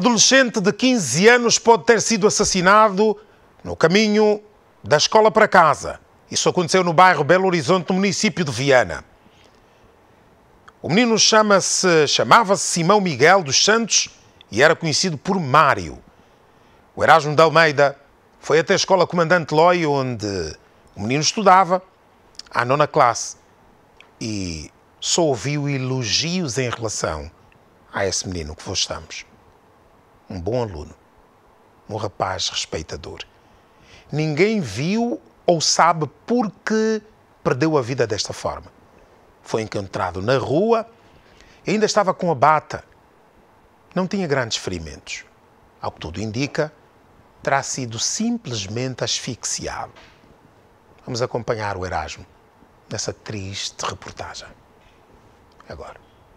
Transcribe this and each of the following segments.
adolescente de 15 anos pode ter sido assassinado no caminho da escola para casa. Isso aconteceu no bairro Belo Horizonte, no município de Viana. O menino chamava-se Simão Miguel dos Santos e era conhecido por Mário. O Erasmo de Almeida foi até a escola Comandante Loi, onde o menino estudava, à 9ª classe, e só ouviu elogios em relação a esse menino que vos estamos. Um bom aluno, um rapaz respeitador. Ninguém viu ou sabe por que perdeu a vida desta forma. Foi encontrado na rua e ainda estava com a bata. Não tinha grandes ferimentos. Ao que tudo indica, terá sido simplesmente asfixiado. Vamos acompanhar o Erasmo nessa triste reportagem. Agora.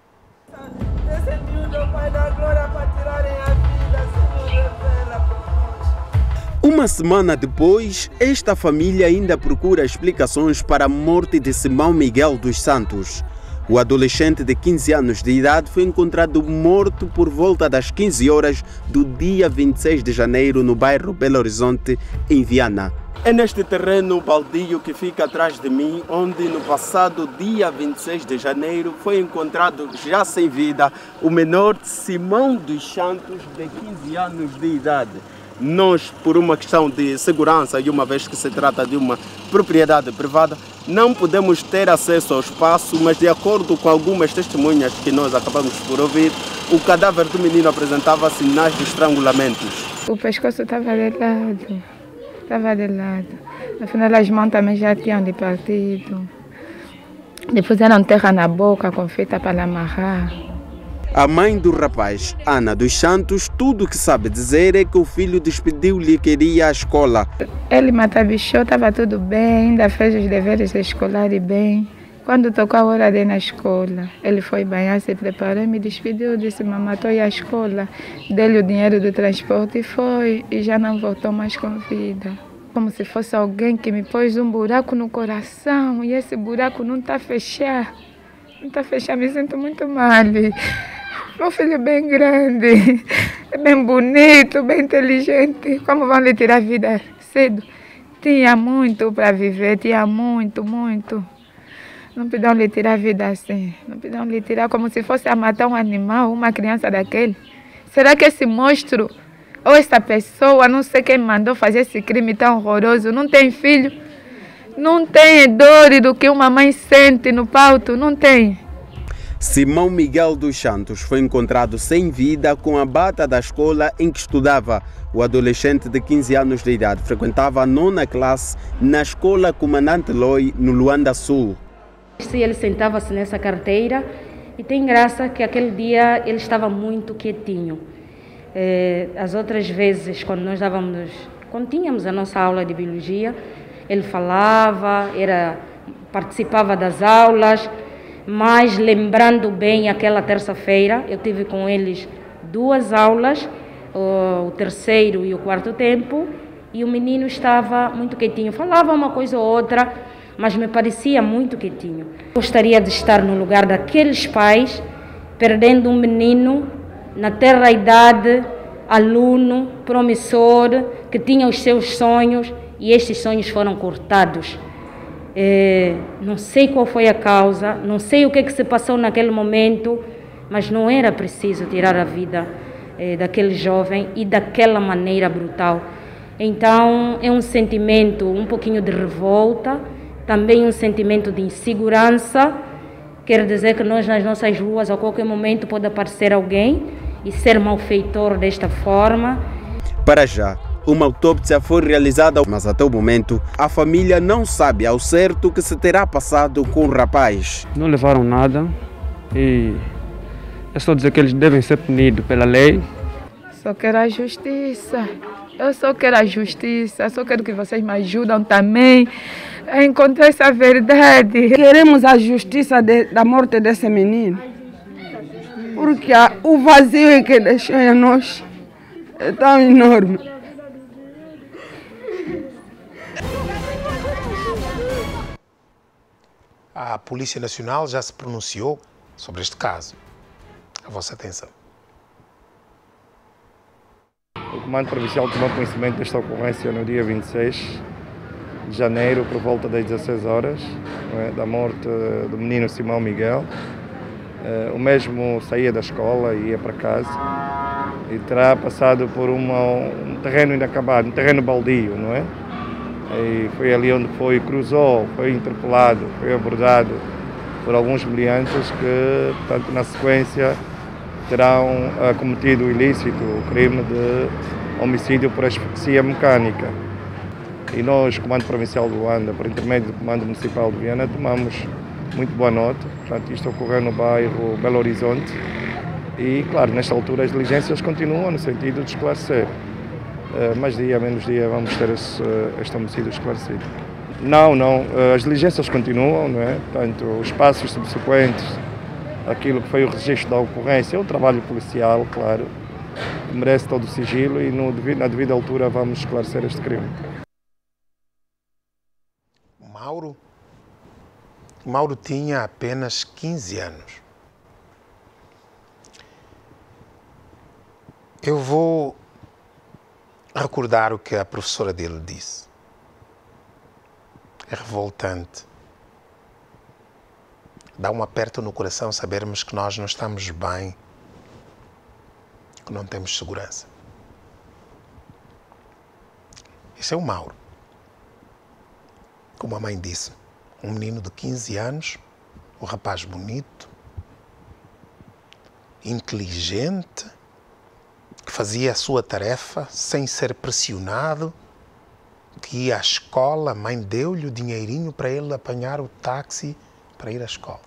Descendiu do Pai da Glória para tirarem a vida, Senhor, revela por nós. Uma semana depois, esta família ainda procura explicações para a morte de Simão Miguel dos Santos. O adolescente de 15 anos de idade foi encontrado morto por volta das 15 horas do dia 26 de janeiro no bairro Belo Horizonte, em Viana. É neste terreno baldio que fica atrás de mim, onde no passado dia 26 de janeiro foi encontrado já sem vida o menor Simão dos Santos, de 15 anos de idade. Nós, por uma questão de segurança e uma vez que se trata de uma propriedade privada, não podemos ter acesso ao espaço, mas de acordo com algumas testemunhas que nós acabamos por ouvir, o cadáver do menino apresentava sinais de estrangulamentos. O pescoço estava de lado. Estava de lado. No final as mãos também já tinham de partido. Depois eram terra na boca com fita para amarrar. A mãe do rapaz, Ana dos Santos, tudo o que sabe dizer é que o filho despediu-lhe que iria à escola. Ele matabichou, estava tudo bem, ainda fez os deveres escolares bem. Quando tocou a hora de ir na escola, ele foi banhar, se preparou, me despediu, disse: mamãe, estou à escola. Dei-lhe o dinheiro do transporte e foi, e já não voltou mais com vida. Como se fosse alguém que me pôs um buraco no coração e esse buraco não está a fechar. Não está a fechar, me sinto muito mal. Meu filho é bem grande, é bem bonito, bem inteligente. Como vão lhe tirar a vida cedo? Tinha muito para viver, tinha muito, muito. Não podiam lhe tirar a vida assim. Não podiam lhe tirar como se fosse a matar um animal, uma criança daquele. Será que esse monstro, ou essa pessoa, não sei quem mandou fazer esse crime tão horroroso, não tem filho? Não tem dor do que uma mãe sente no parto? Não tem. Simão Miguel dos Santos foi encontrado sem vida com a bata da escola em que estudava. O adolescente de 15 anos de idade frequentava a 9ª classe na escola Comandante Loi, no Luanda Sul. Ele sentava-se nessa carteira e tem graça que aquele dia ele estava muito quietinho. As outras vezes, quando tínhamos a nossa aula de biologia, ele falava, participava das aulas, mas lembrando bem aquela terça-feira, eu tive com eles 2 aulas, o terceiro e o quarto tempo, e o menino estava muito quietinho, falava uma coisa ou outra, mas me parecia muito quietinho. Gostaria de estar no lugar daqueles pais, perdendo um menino na terra idade, aluno, promissor, que tinha os seus sonhos e estes sonhos foram cortados. Não sei qual foi a causa, não sei o que se passou naquele momento, mas não era preciso tirar a vida daquele jovem e daquela maneira brutal. Então é um sentimento um pouquinho de revolta, também um sentimento de insegurança. Quer dizer que nós nas nossas ruas a qualquer momento pode aparecer alguém e ser malfeitor desta forma. Para já, uma autópsia foi realizada, mas até o momento a família não sabe ao certo o que se terá passado com o rapaz. Não levaram nada e é só dizer que eles devem ser punidos pela lei. Só quero a justiça. Eu só quero a justiça. Só quero que vocês me ajudem também a encontrar essa verdade. Queremos a justiça da morte desse menino. Porque o vazio que deixou em nós é tão enorme. A Polícia Nacional já se pronunciou sobre este caso. A vossa atenção. O Comando Provincial tomou conhecimento desta ocorrência no dia 26 de janeiro, por volta das 16 horas, da morte do menino Simão Miguel. O mesmo saía da escola e ia para casa e terá passado por um terreno inacabado, um terreno baldio, não é? E foi ali onde cruzou, foi interpelado, foi abordado por alguns meliantes que, portanto, na sequência terão cometido o ilícito, o crime de homicídio por asfixia mecânica. E nós, Comando Provincial de Luanda, por intermédio do Comando Municipal de Viana, tomamos muito boa nota. Portanto, isto ocorreu no bairro Belo Horizonte e, claro, nesta altura as diligências continuam no sentido de esclarecer. Mais dia, menos dia, vamos ter este homicídio esclarecido. Não, as diligências continuam, não é? Portanto, os passos subsequentes, aquilo que foi o registro da ocorrência, é um trabalho policial, claro, que merece todo o sigilo e na devida altura vamos esclarecer este crime. Mauro tinha apenas 15 anos. Eu vou recordar o que a professora dele disse. É revoltante. Dá um aperto no coração sabermos que nós não estamos bem, que não temos segurança. Esse é o Mauro. Como a mãe disse, um menino de 15 anos, um rapaz bonito, inteligente, que fazia a sua tarefa sem ser pressionado, que ia à escola, a mãe deu-lhe o dinheirinho para ele apanhar o táxi para ir à escola.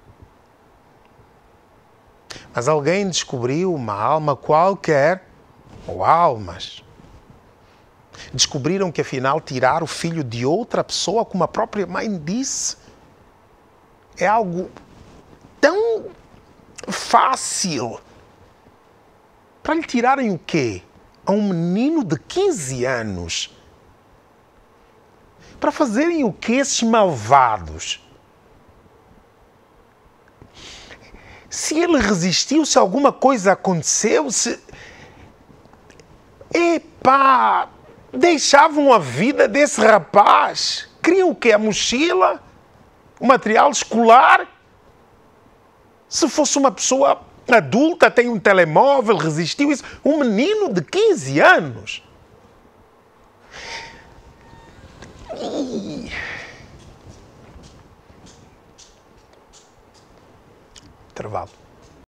Mas alguém descobriu uma alma qualquer, ou almas. Descobriram que afinal tirar o filho de outra pessoa, como a própria mãe disse, é algo tão fácil. Para lhe tirarem o quê? A um menino de 15 anos. Para fazerem o quê esses malvados? Se ele resistiu, se alguma coisa aconteceu, se... Epá! Deixavam a vida desse rapaz. Queriam o quê? A mochila? O material escolar? Se fosse uma pessoa adulta, tem um telemóvel, resistiu isso. Um menino de 15 anos. Intervalo.